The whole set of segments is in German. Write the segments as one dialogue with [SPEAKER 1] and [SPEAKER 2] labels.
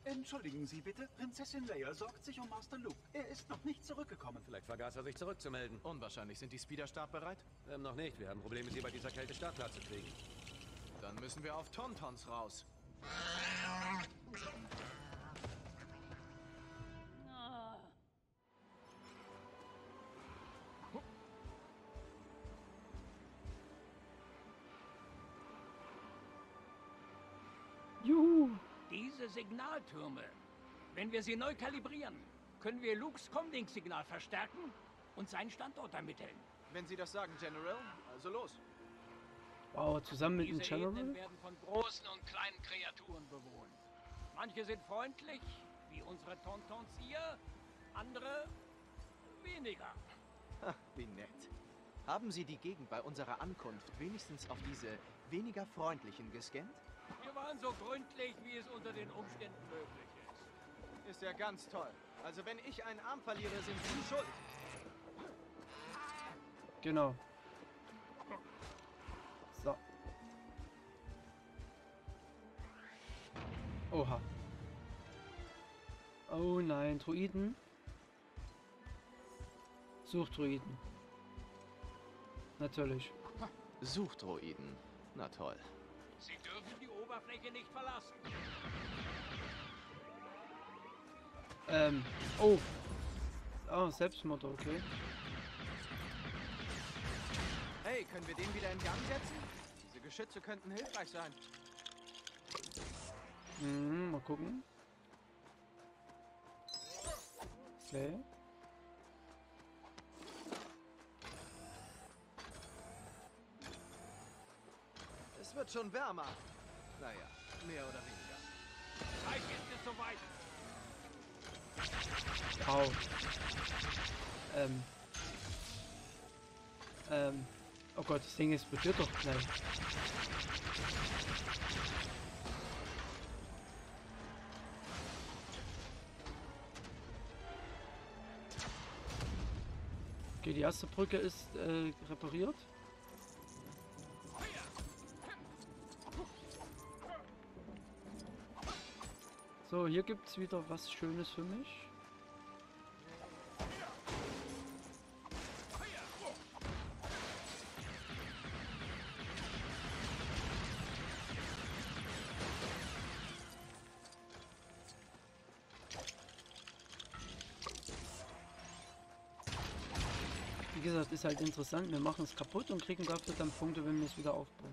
[SPEAKER 1] Entschuldigen Sie bitte, Prinzessin Leia sorgt sich um Master Luke. Er ist noch nicht zurückgekommen.
[SPEAKER 2] Vielleicht vergaß er sich zurückzumelden.
[SPEAKER 3] Unwahrscheinlich. Sind die Speeder startbereit?
[SPEAKER 2] Noch nicht. Wir haben Probleme, sie bei dieser Kälte startklar zu kriegen.
[SPEAKER 3] Dann müssen wir auf Tauntauns raus.
[SPEAKER 4] Juhu.
[SPEAKER 5] Diese Signaltürme. Wenn wir sie neu kalibrieren, können wir Lukes Comlink-Signal verstärken und seinen Standort ermitteln.
[SPEAKER 3] Wenn Sie das sagen, General, also los.
[SPEAKER 4] Wow, zusammen mit dem
[SPEAKER 5] Diese Ebenen
[SPEAKER 4] General?
[SPEAKER 5] werden von großen und kleinen Kreaturen bewohnt. Manche sind freundlich, wie unsere Tauntauns hier, andere weniger.
[SPEAKER 3] Ha, wie nett. Haben Sie die Gegend bei unserer Ankunft wenigstens auf diese weniger freundlichen gescannt?
[SPEAKER 5] Wir waren so gründlich, wie es unter den Umständen möglich ist.
[SPEAKER 3] Ist ja ganz toll. Also wenn ich einen Arm verliere, sind Sie schuld.
[SPEAKER 4] Genau. So. Oha. Oh nein, Druiden. Suchdruiden. Natürlich.
[SPEAKER 3] Suchdroiden. Na toll.
[SPEAKER 5] Sie dürfen die Oberfläche nicht verlassen.
[SPEAKER 4] Oh. Oh, Selbstmord, okay.
[SPEAKER 3] Hey, können wir den wieder in Gang setzen? Diese Geschütze könnten hilfreich sein.
[SPEAKER 4] Mal gucken. Okay.
[SPEAKER 3] Es wird schon wärmer. Naja, mehr oder weniger.
[SPEAKER 5] Gleich ist es soweit.
[SPEAKER 4] Au. Oh Gott, das Ding explodiert doch gleich. Okay, die erste Brücke ist repariert. So, hier gibt es wieder was Schönes für mich. Wie gesagt, ist halt interessant. Wir machen es kaputt und kriegen dafür dann Punkte, wenn wir es wieder aufbauen.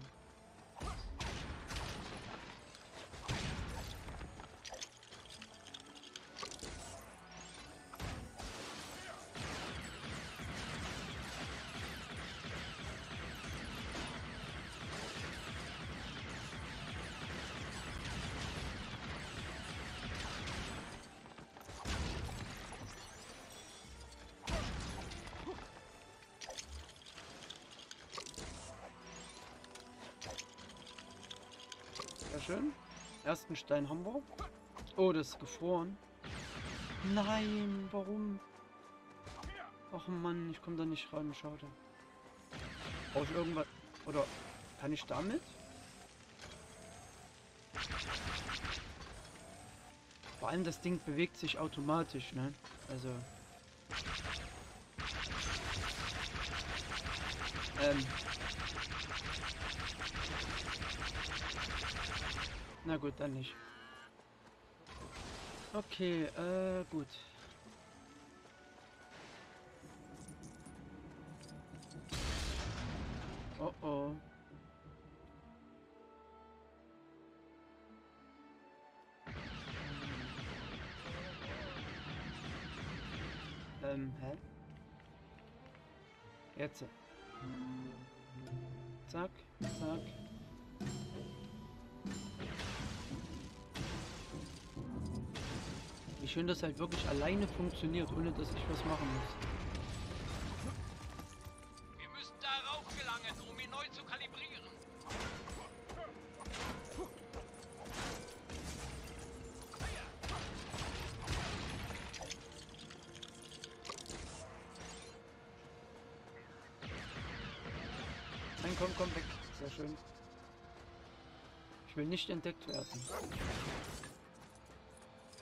[SPEAKER 4] Sehr schön. Ersten Stein haben wir. Oh, das ist gefroren. Nein, warum? Ach Mann, ich komme da nicht ran, schade. Brauche ich irgendwas? Oder kann ich damit? Vor allem das Ding bewegt sich automatisch, ne? Also. Na gut, dann nicht. Okay, gut. Oh oh. Hä? Jetzt. Zack, zack. Wie schön das halt wirklich alleine funktioniert, ohne dass ich was machen muss.
[SPEAKER 5] Wir müssen darauf gelangen, um ihn neu zu kalibrieren.
[SPEAKER 4] Nein, komm weg. Sehr schön. Ich will nicht entdeckt werden.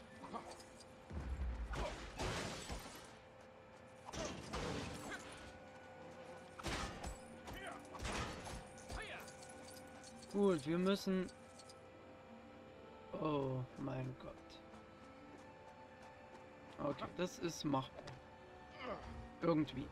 [SPEAKER 4] Gut, wir müssen... Oh mein Gott. Okay, das ist machbar. Irgendwie.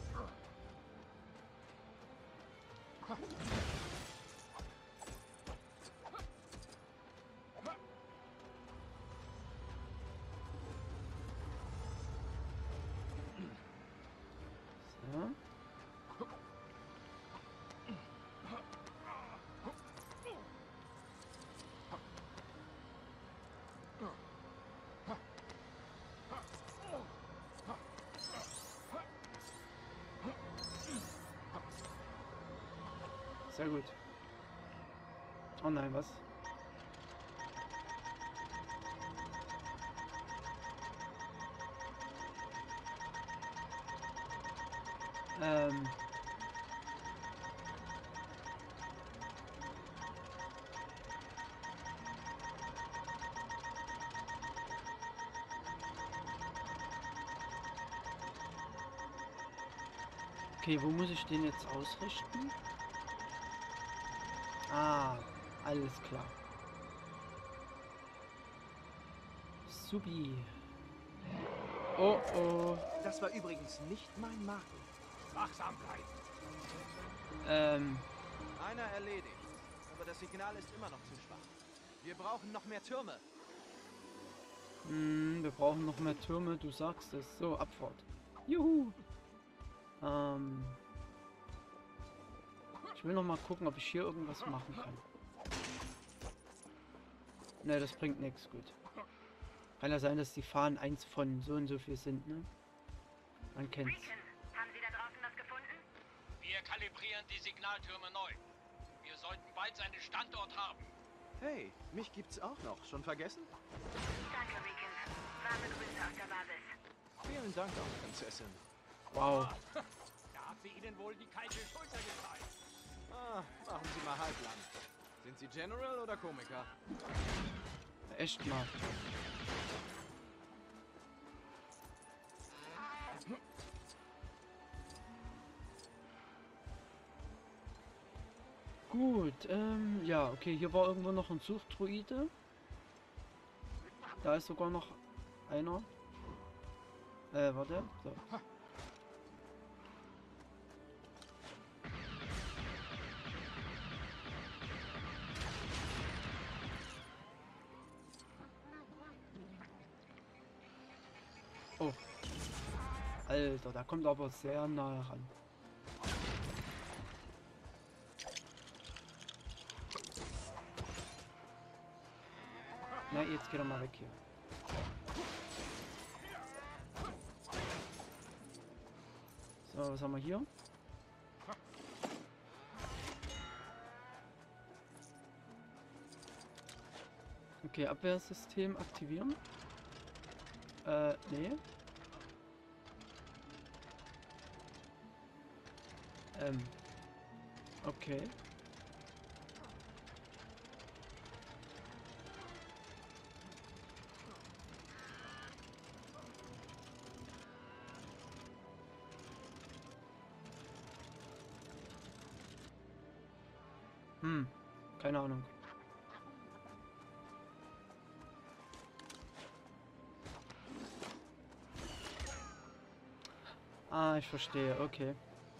[SPEAKER 4] So. Sehr gut. Oh nein, was? Okay, wo muss ich den jetzt ausrichten? Ah, alles klar. Subi. Oh oh.
[SPEAKER 3] Das war übrigens nicht mein Magen.
[SPEAKER 5] Wachsam bleiben.
[SPEAKER 3] Einer erledigt. Aber das Signal ist immer noch zu schwach. Wir brauchen noch mehr Türme.
[SPEAKER 4] Wir brauchen noch mehr Türme, du sagst es. So, Abfahrt. Juhu. Ich will noch mal gucken, ob ich hier irgendwas machen kann. Ne, das bringt nichts. Gut. Kann ja sein, dass die Fahnen eins von so und so viel sind, ne? Man kennt's.
[SPEAKER 6] Haben Sie da draußen was gefunden?
[SPEAKER 5] Wir kalibrieren die Signaltürme neu. Wir sollten bald seinen Standort haben.
[SPEAKER 3] Hey, mich gibt's auch noch. Schon vergessen?
[SPEAKER 6] Danke, Rican. Warme Grüße aus der Basis.
[SPEAKER 3] Vielen Dank auch, Prinzessin.
[SPEAKER 4] Wow.
[SPEAKER 5] Da hat sie Ihnen wohl die kalte Schulter gezeigt.
[SPEAKER 3] Ah, machen Sie mal halblang. Sind Sie General oder Komiker?
[SPEAKER 4] Echt mal. Gut, ja, okay, hier war irgendwo noch ein Suchdruide. Da ist sogar noch einer. Warte. So. Oh. Alter, da kommt aber sehr nah ran. Na, jetzt geht er mal weg hier. So, was haben wir hier? Okay, Abwehrsystem aktivieren. Nee. Okay. Keine Ahnung. Ah, ich verstehe, okay.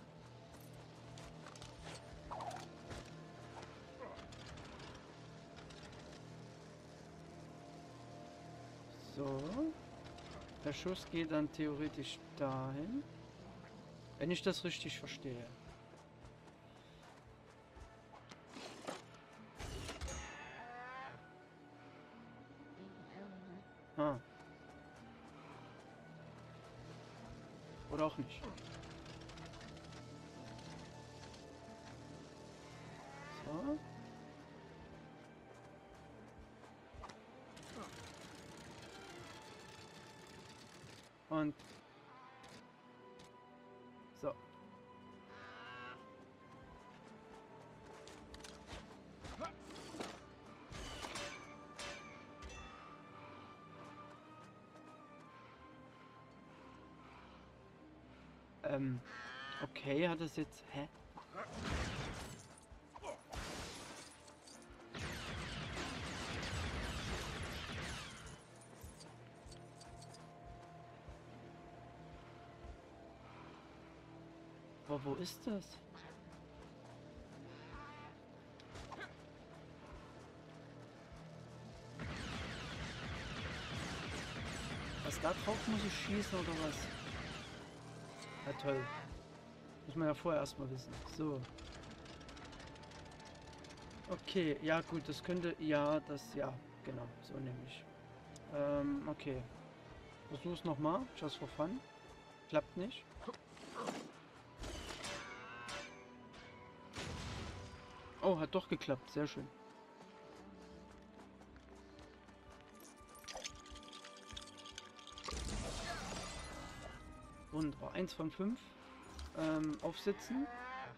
[SPEAKER 4] So. Der Schuss geht dann theoretisch dahin. Wenn ich das richtig verstehe. Ah. Oder auch nicht. So. Und so. Okay, hat das jetzt... Hä? Aber wo ist das? Was, da drauf muss ich schießen oder was? Ja, toll. Muss man ja vorher erstmal wissen. So. Okay, ja gut, das könnte... Ja, das... Ja, genau. So nämlich. Okay. Versuch's nochmal. Just for fun. Klappt nicht. Oh, hat doch geklappt. Sehr schön. Wunderbar. 1 von 5. Aufsitzen.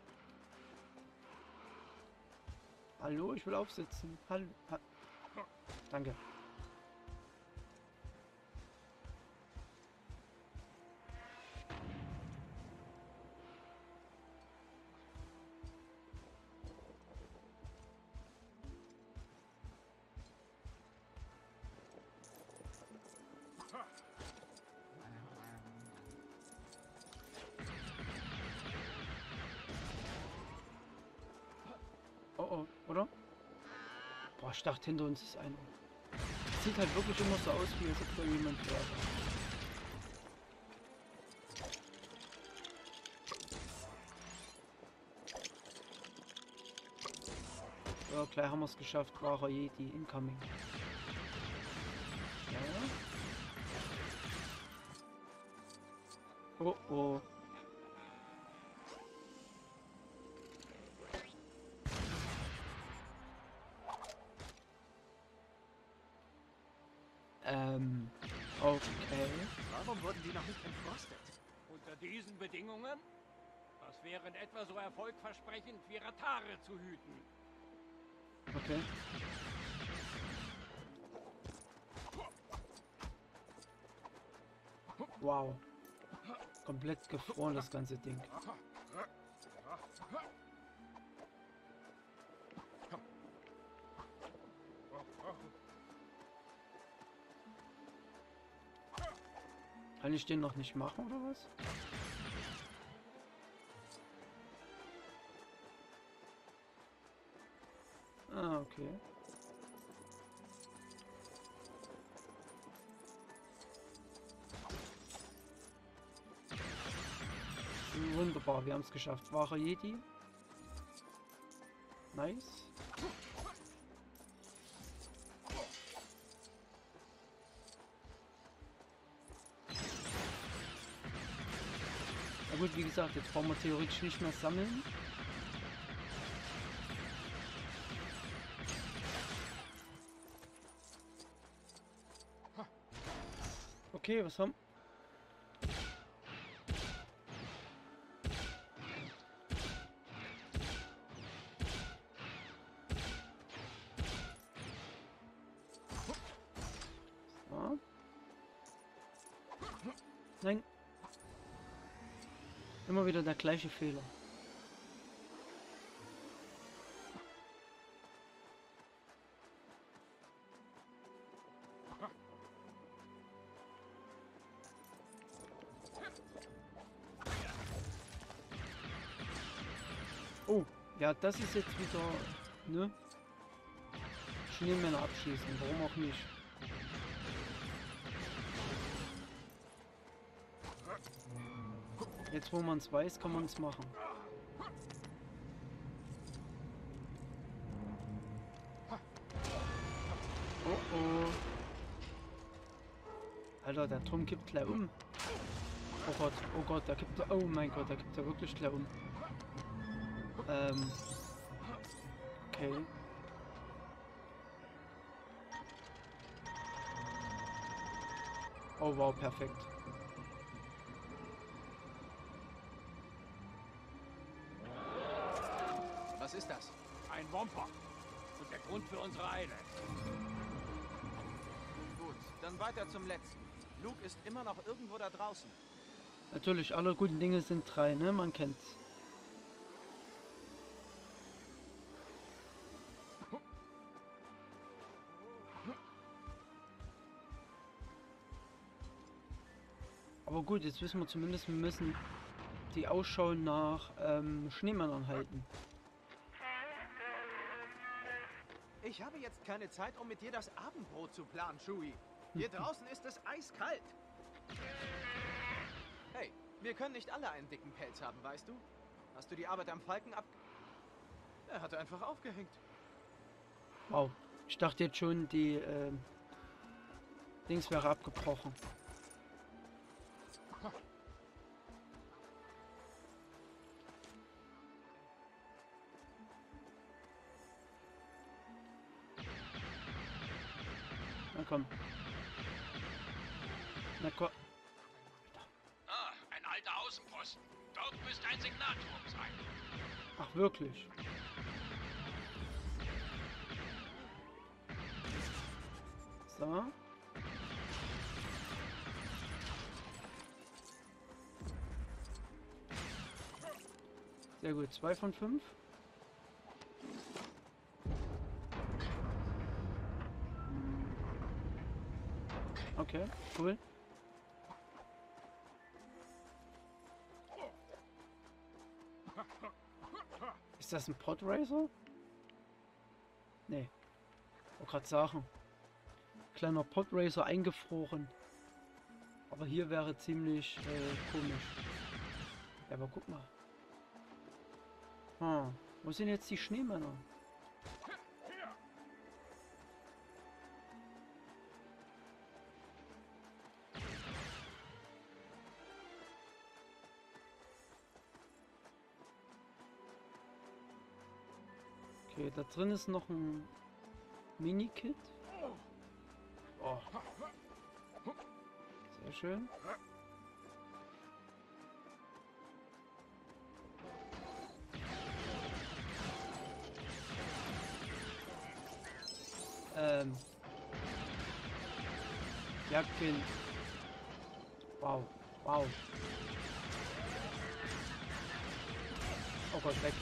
[SPEAKER 4] Hallo, ich will aufsitzen. Hallo. Danke. Oh oh, oder? Boah, ich dachte, hinter uns ist einer. Sieht halt wirklich immer so aus, wie als ob da jemand wäre. Ja, gleich haben wir es geschafft. Wahrer Jedi incoming. Ja. Oh oh. Okay.
[SPEAKER 3] Warum wurden die noch nicht entfrostet?
[SPEAKER 5] Unter diesen Bedingungen? Das wären etwa so erfolgversprechend wie Ratare zu hüten.
[SPEAKER 4] Okay. Wow. Komplett gefroren, das ganze Ding. Kann ich den noch nicht machen, oder was? Ah, okay. Wunderbar, wir haben es geschafft. Wahrer Jedi. Nice. Na gut, wie gesagt, jetzt brauchen wir theoretisch nicht mehr sammeln. Okay, was haben... So. Nein. Immer wieder der gleiche Fehler. Oh, ja, das ist jetzt wieder, ne? Schneemänner abschießen, warum auch nicht? Jetzt, wo man es weiß, kann man es machen. Oh oh. Alter, der Turm kippt gleich um. Oh Gott, der kippt... Oh mein Gott, der kippt ja wirklich gleich um. Okay. Oh wow, perfekt.
[SPEAKER 3] Was ist das?
[SPEAKER 5] Ein Womper. Und der Grund für unsere Eile.
[SPEAKER 3] Gut, dann weiter zum letzten. Luke ist immer noch irgendwo da draußen.
[SPEAKER 4] Natürlich, alle guten Dinge sind 3, ne? Man kennt's. Aber gut, jetzt wissen wir zumindest, wir müssen die Ausschau nach Schneemännern halten.
[SPEAKER 3] Ich habe jetzt keine Zeit, um mit dir das Abendbrot zu planen, Shui. Hier draußen ist es eiskalt. Hey, wir können nicht alle einen dicken Pelz haben, weißt du? Hast du die Arbeit am Falken ab... Er hat einfach aufgehängt.
[SPEAKER 4] Wow. Ich dachte jetzt schon, die Dings wäre abgebrochen. Na komm. Na komm.
[SPEAKER 5] Ah, ein alter Außenposten. Dort müsste ein Signalturm sein.
[SPEAKER 4] Ach, wirklich? So. Sehr gut. 2 von 5. Okay, cool. Ist das ein Podracer? Nee. Ich wollte gerade sagen. Kleiner Podracer eingefroren. Aber hier wäre ziemlich komisch. Ja, aber guck mal. Wo sind jetzt die Schneemänner? Okay, da drin ist noch ein Mini-Kit. Oh. Sehr schön. Jagdkind. Wow, wow. Oh Gott, weg.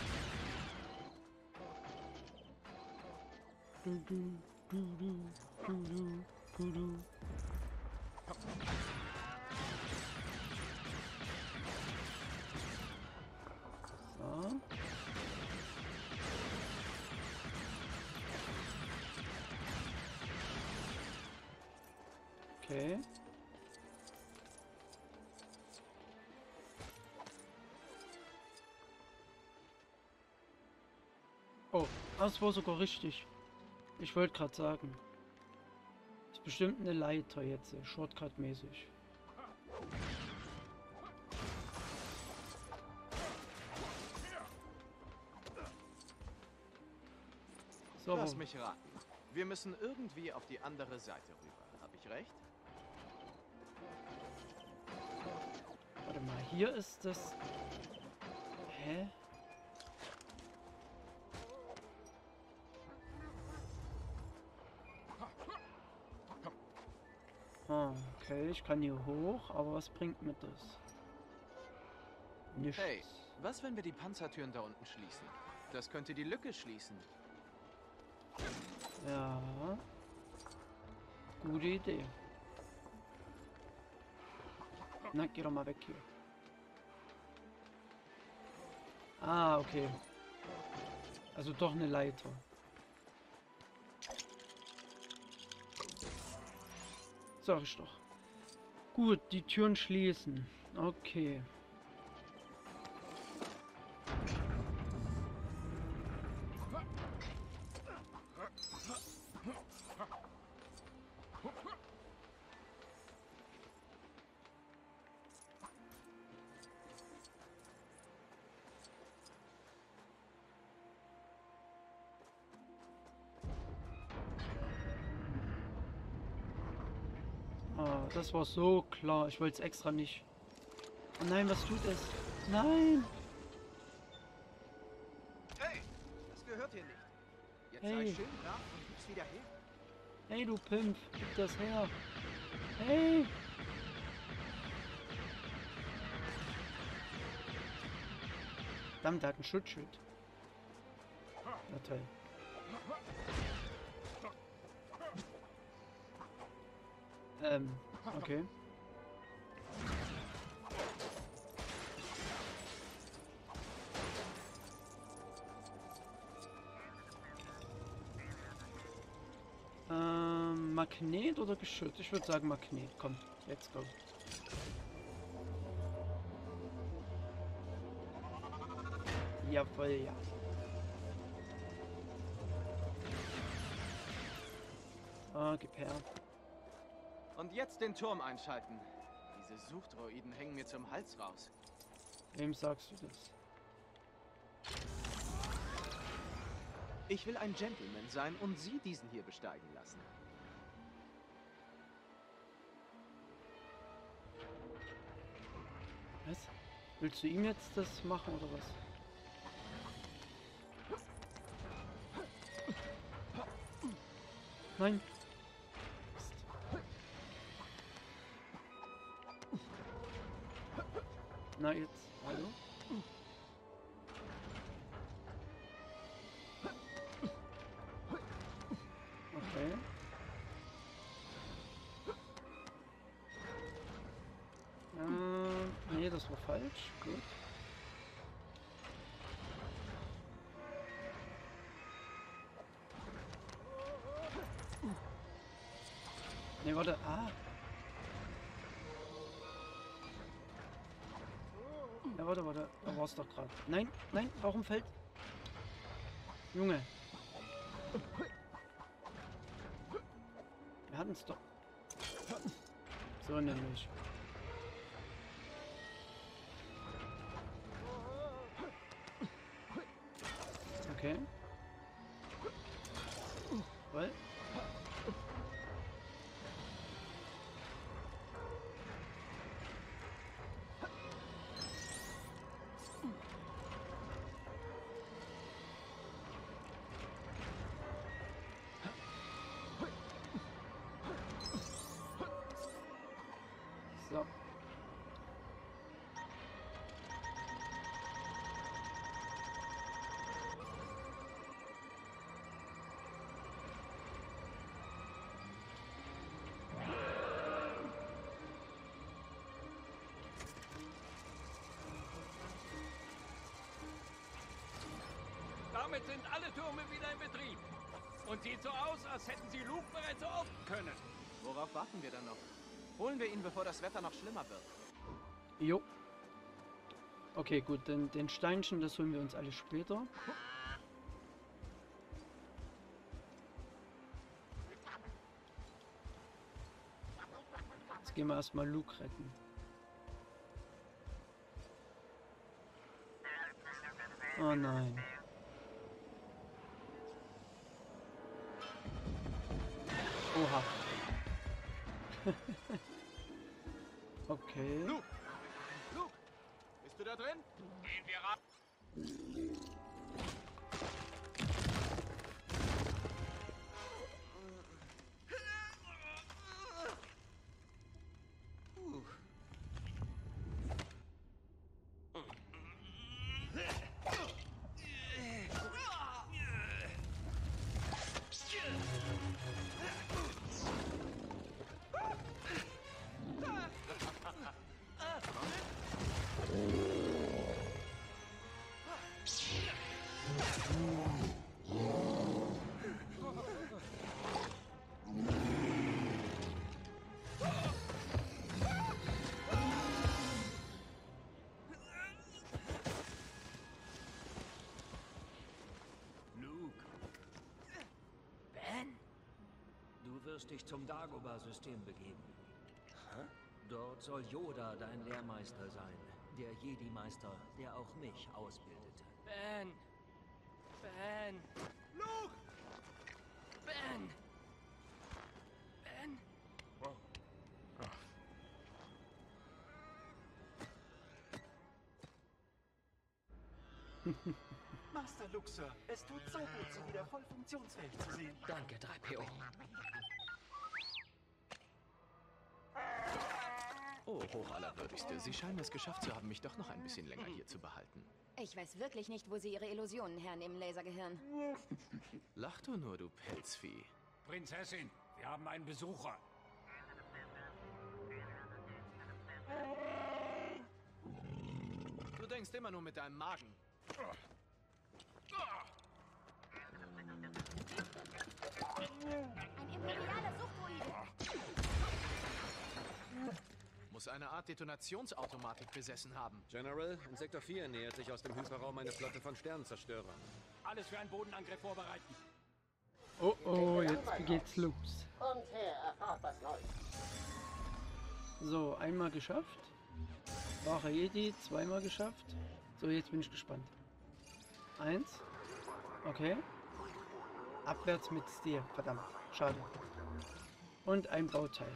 [SPEAKER 4] Du, du, du, du, du, du, du, du. So. Okay. Oh, das war sogar richtig. Ich wollte gerade sagen. Ist bestimmt eine Leiter jetzt, Shortcut-mäßig. So,
[SPEAKER 3] Lass mich raten. Wir müssen irgendwie auf die andere Seite rüber. Habe ich recht?
[SPEAKER 4] warte mal, hier ist das... Hä? Okay, ich kann hier hoch, aber was bringt mir das? Nichts.
[SPEAKER 3] Hey, was, wenn wir die Panzertüren da unten schließen? Das könnte die Lücke schließen.
[SPEAKER 4] Ja. Gute Idee. Na, geh doch mal weg hier. Ah, okay. Also doch eine Leiter. Sag ich doch. Gut, die Türen schließen. Okay. Ah, das war so klar. Ich wollte es extra nicht. Oh nein, was tut es? Nein!
[SPEAKER 3] Hey, das gehört hier nicht. Jetzt sei
[SPEAKER 4] Hey.
[SPEAKER 3] schön brav und gib's wieder her.
[SPEAKER 4] Hey, du Pimp, gib das her. Hey! Verdammt, der hat ein Schutzschild. Na toll. Okay. Magnet oder Geschütz? Ich würde sagen Magnet. Komm, let's go. Jawohl, ja. Ah, gib her.
[SPEAKER 3] Und jetzt den Turm einschalten. Diese Suchdroiden hängen mir zum Hals raus.
[SPEAKER 4] Wem sagst du das?
[SPEAKER 3] Ich will ein Gentleman sein und Sie diesen hier besteigen lassen.
[SPEAKER 4] Was? Willst du ihm jetzt das machen oder was? Nein. Mist. Na jetzt, hallo? Okay. Nee, das war falsch. Gut. Nee, warte. Ah. Ja, warte. Da war's doch gerade. Nein, warum fällt... Junge. Wir hatten es doch. So nämlich. Okay. Weil. So.
[SPEAKER 5] Damit sind alle Türme wieder in Betrieb. Und sieht so aus, als hätten sie Luke bereits eröffnen können.
[SPEAKER 3] Worauf warten wir dann noch? Holen wir ihn, bevor das Wetter noch schlimmer wird.
[SPEAKER 4] Jo. Okay, gut, den Steinchen, das holen wir uns alle später. Jetzt gehen wir erstmal Luke retten. Oh nein. Oha. Okay.
[SPEAKER 3] Luke, bist du da drin?
[SPEAKER 5] Gehen wir ran.
[SPEAKER 7] Du wirst dich zum Dagobah-System begeben. Dort soll Yoda dein Lehrmeister sein. Der Jedi-Meister, der auch mich ausbildete.
[SPEAKER 5] Ben!
[SPEAKER 3] Luke!
[SPEAKER 5] Ben!
[SPEAKER 1] Master Luke, Sir. Es tut so gut, Sie wieder voll funktionsfähig zu sehen.
[SPEAKER 7] Danke, 3PO.
[SPEAKER 3] Oh, Hochallerwürdigste, Sie scheinen es geschafft zu haben, mich doch noch ein bisschen länger hier zu behalten.
[SPEAKER 8] Ich weiß wirklich nicht, wo Sie Ihre Illusionen hernehmen, Lasergehirn.
[SPEAKER 3] Lach du nur, du Pelzvieh.
[SPEAKER 5] Prinzessin, wir haben einen Besucher.
[SPEAKER 3] Du denkst immer nur mit deinem Magen.
[SPEAKER 8] Ein imperialer Suchtdroide
[SPEAKER 3] muss eine Art Detonationsautomatik besessen haben.
[SPEAKER 2] General, in Sektor 4 nähert sich aus dem Hyperraum eine Flotte von Sternenzerstörern.
[SPEAKER 5] Alles für einen Bodenangriff vorbereiten.
[SPEAKER 4] Oh oh, jetzt geht's los.
[SPEAKER 9] Kommt her, erfahrt was Neues.
[SPEAKER 4] So, einmal geschafft. Wache Jedi, zweimal geschafft. So, jetzt bin ich gespannt. 1. Okay. Abwärts mit Stil. Verdammt. Schade. Und ein Bauteil.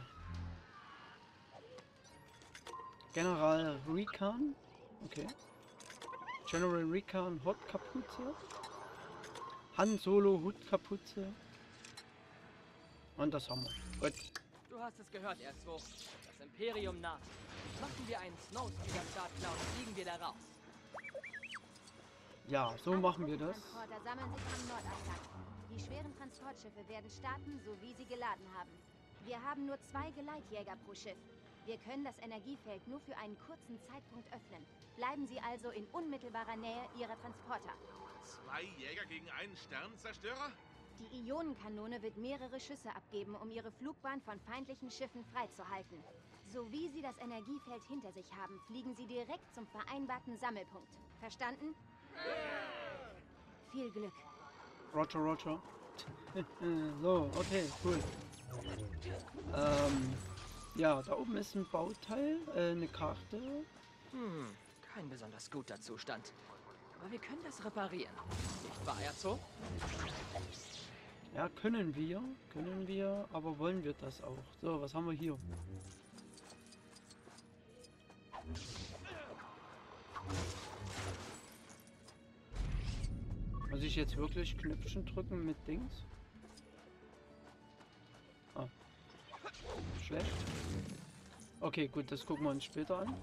[SPEAKER 4] General Recon. Okay. General Recon Hutkapuze. Han Solo Hutkapuze. Und das haben wir. Gut.
[SPEAKER 10] Du hast es gehört, R2. Das Imperium naht. Machen wir einen Snowspeeder-Start klar und fliegen wir da raus.
[SPEAKER 4] Ja, so machen wir das.
[SPEAKER 8] Transporter sammeln sich am Nordabgang. Die schweren Transportschiffe werden starten, so wie sie geladen haben. Wir haben nur 2 Geleitjäger pro Schiff. Wir können das Energiefeld nur für einen kurzen Zeitpunkt öffnen. Bleiben Sie also in unmittelbarer Nähe Ihrer Transporter.
[SPEAKER 11] 2 Jäger gegen einen Sternenzerstörer?
[SPEAKER 8] Die Ionenkanone wird mehrere Schüsse abgeben, um ihre Flugbahn von feindlichen Schiffen freizuhalten. So wie Sie das Energiefeld hinter sich haben, fliegen Sie direkt zum vereinbarten Sammelpunkt. Verstanden? Viel Glück.
[SPEAKER 4] Roger, Roger. So, okay, cool. Ja, da oben ist ein Bauteil, eine Karte.
[SPEAKER 10] Kein besonders guter Zustand. Aber wir können das reparieren. Nicht wahr, R2?
[SPEAKER 4] Ja, können wir, aber wollen wir das auch? So, was haben wir hier? Muss ich jetzt wirklich Knöpfchen drücken mit Dings? Ah. Schlecht. Okay, gut, das gucken wir uns später an.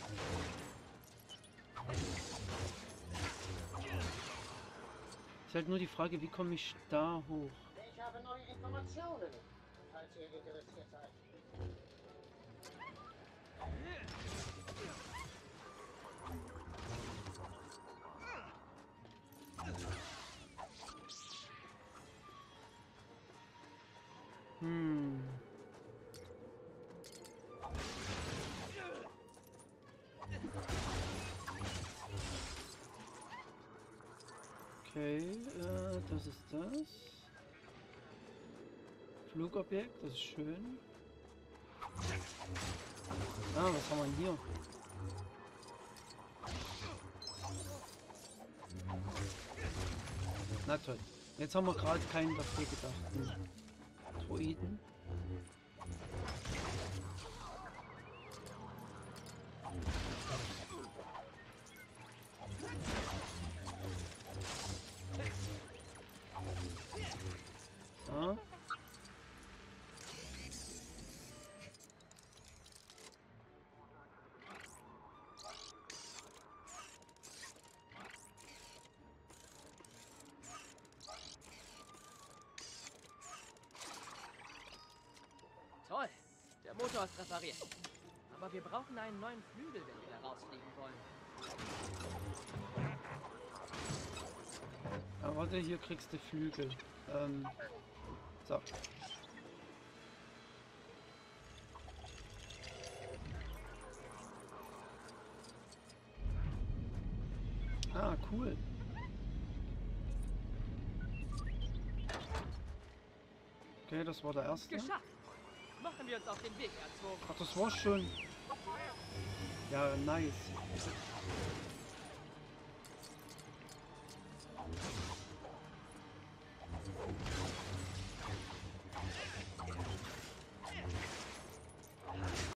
[SPEAKER 4] Ist halt nur die Frage, wie komme ich da hoch?
[SPEAKER 9] Ich habe neue Informationen, falls ihr interessiert seid.
[SPEAKER 4] Okay, das ist das. Flugobjekt, das ist schön. Ah, was haben wir hier? Na toll. Jetzt haben wir gerade keinen dafür gedacht. Droiden. Ah.
[SPEAKER 10] Toll. Der Motor ist repariert. Aber wir brauchen einen neuen Flügel, wenn wir da rausfliegen wollen.
[SPEAKER 4] Ah, warte, hier kriegst du Flügel. So. Ah, cool. Okay, das war der erste.
[SPEAKER 10] Geschafft! Machen wir uns auf den Weg, R2.
[SPEAKER 4] Ach, das war's schon. Ja, nice.